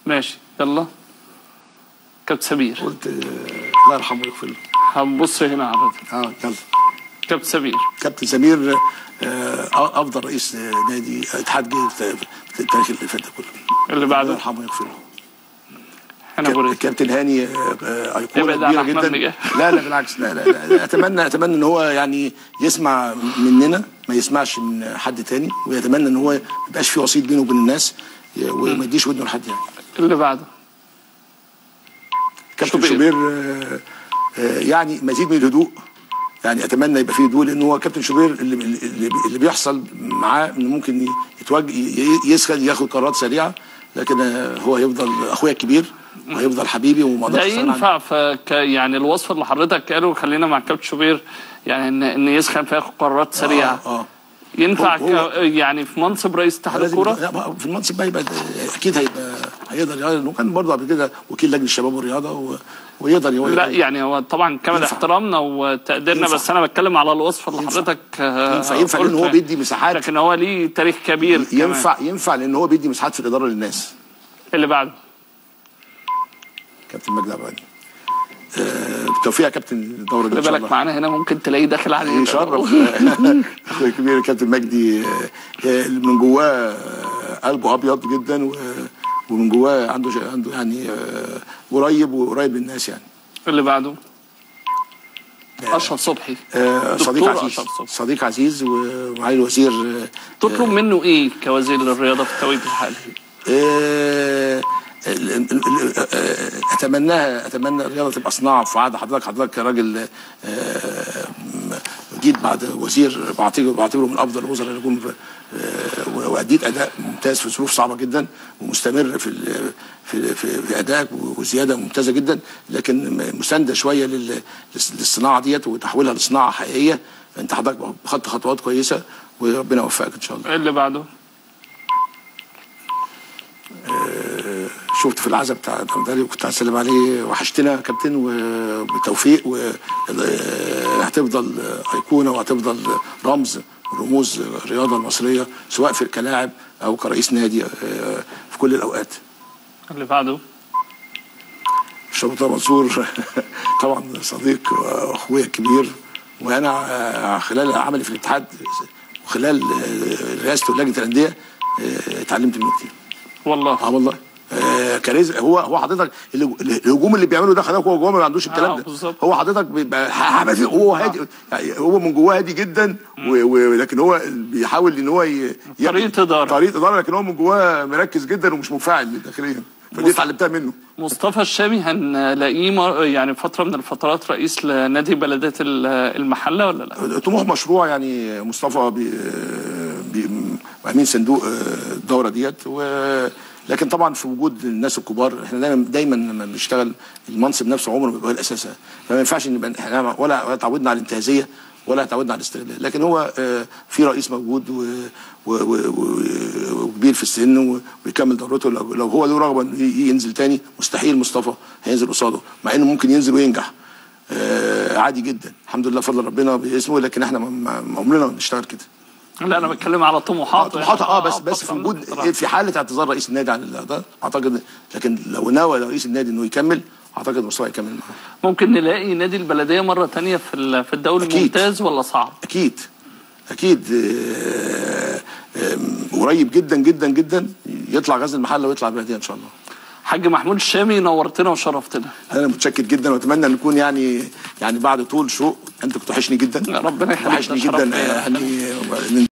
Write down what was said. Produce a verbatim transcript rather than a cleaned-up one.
ماشي يلا. كابتن سمير. قلت الله يرحمه ويغفر له. هنبص هنا حضرتك. اه يلا. كابتن سمير. كابتن سمير آه افضل رئيس نادي اتحاد جه في التاريخ اللي فات ده كله. اللي بعده. الله يرحمه ويغفر له. انا كابتن هاني ايقونه كبيره جدا. لا لا بالعكس، لا لا, لا اتمنى اتمنى ان هو يعني يسمع مننا، ما يسمعش من حد تاني، ويتمنى ان هو ما يبقاش في وسيط بينه وبين الناس وما يديش ودنه لحد يعني. اللي بعده. كابتن شوبير يعني مزيد من الهدوء، يعني اتمنى يبقى فيه هدوء، لان هو كابتن شوبير اللي اللي بيحصل معاه انه ممكن يتوجه يسخن ياخد قرارات سريعه، لكن هو هيفضل اخويا الكبير وهيفضل حبيبي وما اقدرش استغنى عنه. ده ينفع في يعني الوصف اللي حضرتك قاله، خلينا مع كابتن شوبير، يعني ان ان يسخن فياخد قرارات سريعه. اه, آه. ينفع هو هو يعني في منصب رئيس اتحاد الكوره؟ في المنصب بقى يبقى اكيد هيبقى هيقدر، لانه كان برضه قبل كده وكيل لجنه الشباب والرياضه ويقدر يقول. لا يعني هو طبعا كامل احترامنا وتقديرنا، بس انا بتكلم على الوصف اللي حضرتك ينفع ينفع لان هو بيدي مساحات، لكن هو ليه تاريخ كبير. ينفع كمان. ينفع لان هو بيدي مساحات في الاداره للناس. اللي بعده. كابتن مجدي عبادي. بالتوفيق يا كابتن الدوره دي ان شاء الله. بالك معانا هنا ممكن تلاقيه داخل عليه. يشرف اخويا الكبير كابتن مجدي، من جواه قلبه ابيض جدا، ومن جواه عنده عنده يعني قريب وقريب للناس يعني. اللي بعده. اشرف صبحي. صديق عزيز صديق عزيز ومعالي الوزير. تطلب منه ايه كوزير للرياضه في التوقيت الحالي؟ اتمناها اتمنى الرياضه تبقى صناعه في عهد حضرتك. حضرتك راجل جيت بعد وزير بعتبره من افضل الوزراء اللي جم، واديت اداء ممتاز في ظروف صعبه جدا، ومستمر في في في, في ادائك وزياده ممتازه جدا، لكن مسانده شويه للصناعه ديت وتحويلها لصناعه حقيقيه. انت حضرتك خدت خطوات كويسه وربنا يوفقك ان شاء الله. اللي بعده. شفت في العزاء بتاع الدمداري وكنت هسلم عليه، وحشتنا يا كابتن، وبالتوفيق، وهتفضل ايقونه وهتفضل رمز رموز الرياضه المصريه، سواء في كلاعب او كرئيس نادي في كل الاوقات. اللي بعده. الشرطه منصور طبعا صديق واخويا الكبير، وانا خلال عملي في الاتحاد وخلال رئاسته لجنه الانديه اتعلمت منه كتير. والله. اه والله. آه كاريزما. هو هو حضرتك الهجوم اللي بيعمله ده خلاك هو جوه ما عندوش الكلام آه ده. هو حضرتك هو هادي، يعني هو من جواه هادي جدا، ولكن هو بيحاول ان هو طريقه اداره طريقه اداره لكن هو من جواه مركز جدا ومش منفعل داخليا، فدي اتعلمتها منه. مصطفى الشامي هنلاقيه يعني فتره من الفترات رئيس لنادي بلديه المحله ولا لا؟ طموح مشروع يعني. مصطفى بي بي امين صندوق الدوره ديت، و لكن طبعا في وجود الناس الكبار احنا دايما دايما لما بنشتغل المنصب نفسه عمره ما بيبقى الاساس، فما ينفعش نبقى احنا ولا تعودنا على الانتهازيه ولا تعودنا على الاستغلال، لكن هو في رئيس موجود وكبير في السن ويكمل دورته. لو هو له رغبه انه ينزل تاني مستحيل مصطفى هينزل قصاده، مع انه ممكن ينزل وينجح عادي جدا، الحمد لله فضل ربنا باسمه، لكن احنا عمرنا ما بنشتغل كده. لا انا بتكلم على طموحاته. طموحاته اه بس بس في وجود في حاله اعتذار رئيس النادي عن ده اعتقد، لكن لو ناوي رئيس النادي انه يكمل اعتقد مصطفى يكمل معاه. ممكن نلاقي نادي البلديه مره ثانيه في في الدوري الممتاز ولا صعب؟ اكيد اكيد قريب جدا جدا جدا يطلع غزل المحله ويطلع البلديه ان شاء الله. حاج محمود الشامي نورتنا وشرفتنا. انا متشكر جدا، واتمنى ان نكون يعني يعني بعد طول شوق انت كنت وحشني جدا. ربنا يخليك. وحشني جدا يعني